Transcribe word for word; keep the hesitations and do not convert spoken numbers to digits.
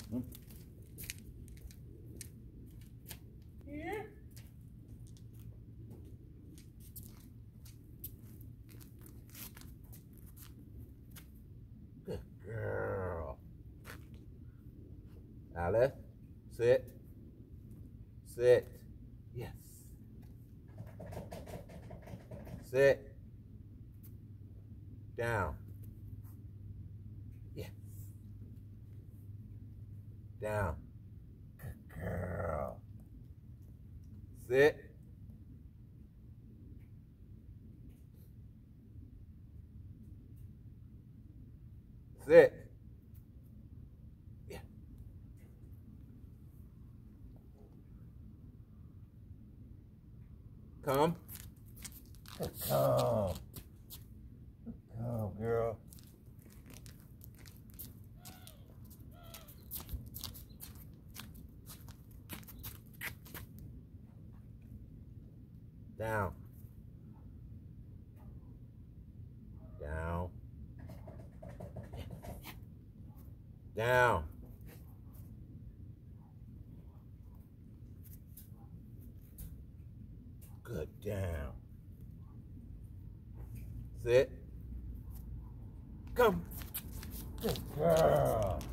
Yeah. Good girl. Alice, sit. Sit. Yes. Sit. Down. Yes. Down. Good girl. Sit. Sit. Yeah. Come. Come. Come, girl. Down. Down. Down. Good. Down. Sit. Come. Good girl.